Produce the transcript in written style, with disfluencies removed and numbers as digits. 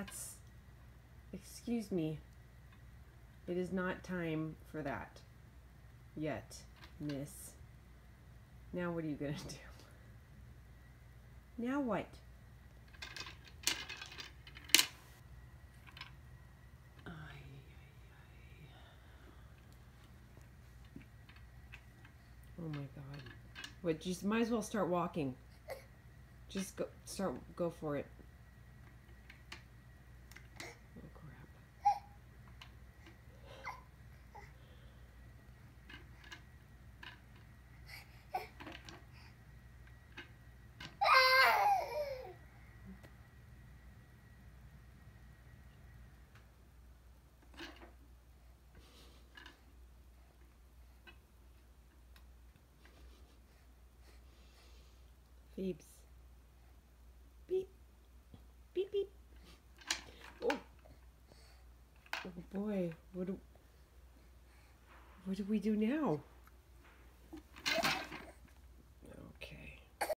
That's... Excuse me. It is not time for that. Yet, miss. Now what are you gonna do? Now what? Oh my God. What, just might as well start walking. Just go for it. Oh crap. Phoebes. Beep. Beep beep. Oh. Oh boy. What do we do now?